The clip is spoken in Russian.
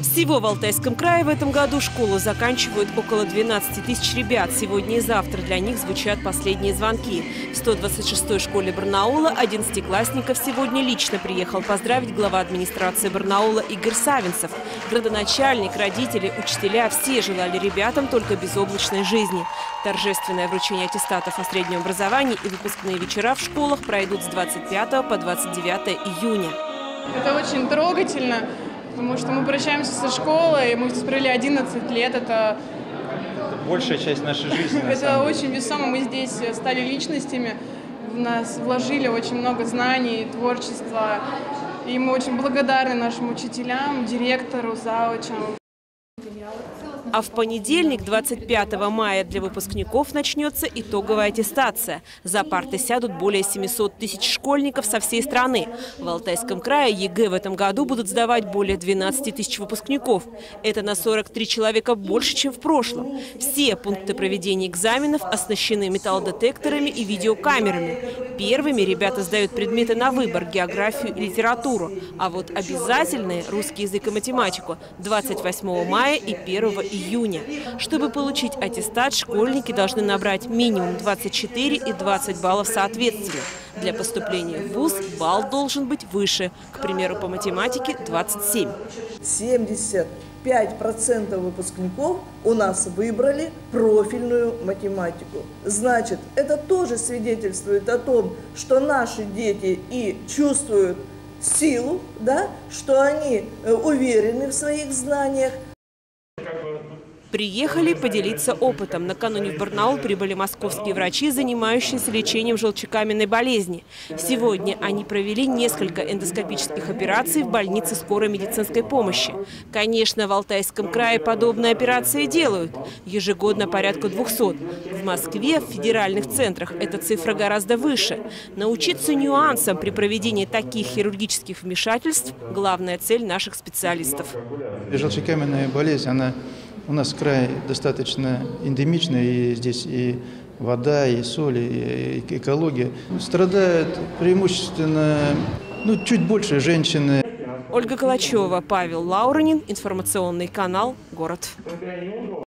Всего в Алтайском крае в этом году школу заканчивают около 12 тысяч ребят. Сегодня и завтра для них звучат последние звонки. В 126-й школе Барнаула 11-классников сегодня лично приехал поздравить глава администрации Барнаула Игорь Савинцев. Градоначальник, родители, учителя – все желали ребятам только безоблачной жизни. Торжественное вручение аттестатов о среднем образовании и выпускные вечера в школах пройдут с 25 по 29 июня. Это очень трогательно, потому что мы прощаемся со школой, мы здесь провели 11 лет, это большая часть нашей жизни. Это очень весомо, мы здесь стали личностями, в нас вложили очень много знаний, творчества, и мы очень благодарны нашим учителям, директору, заучам. А в понедельник, 25 мая, для выпускников начнется итоговая аттестация. За парты сядут более 700 тысяч школьников со всей страны. В Алтайском крае ЕГЭ в этом году будут сдавать более 12 тысяч выпускников. Это на 43 человека больше, чем в прошлом. Все пункты проведения экзаменов оснащены металлодетекторами и видеокамерами. Первыми ребята сдают предметы на выбор – географию и литературу. А вот обязательные – русский язык и математику – 28 мая и 1 июня. Чтобы получить аттестат, школьники должны набрать минимум 24 и 20 баллов соответственно. Для поступления в вуз балл должен быть выше, к примеру, по математике 27. 75% выпускников у нас выбрали профильную математику. Значит, это тоже свидетельствует о том, что наши дети и чувствуют силу, да, что они уверены в своих знаниях. Приехали поделиться опытом. Накануне в Барнаул прибыли московские врачи, занимающиеся лечением желчекаменной болезни. Сегодня они провели несколько эндоскопических операций в больнице скорой медицинской помощи. Конечно, в Алтайском крае подобные операции делают. Ежегодно порядка 200. В Москве, в федеральных центрах, эта цифра гораздо выше. Научиться нюансам при проведении таких хирургических вмешательств – главная цель наших специалистов. Желчекаменная болезнь, она у нас в крае достаточно эндемичная, и здесь и вода, и соль, и экология. Страдают преимущественно, чуть больше женщины. Ольга Калачева, Павел Лауранин, информационный канал «Город».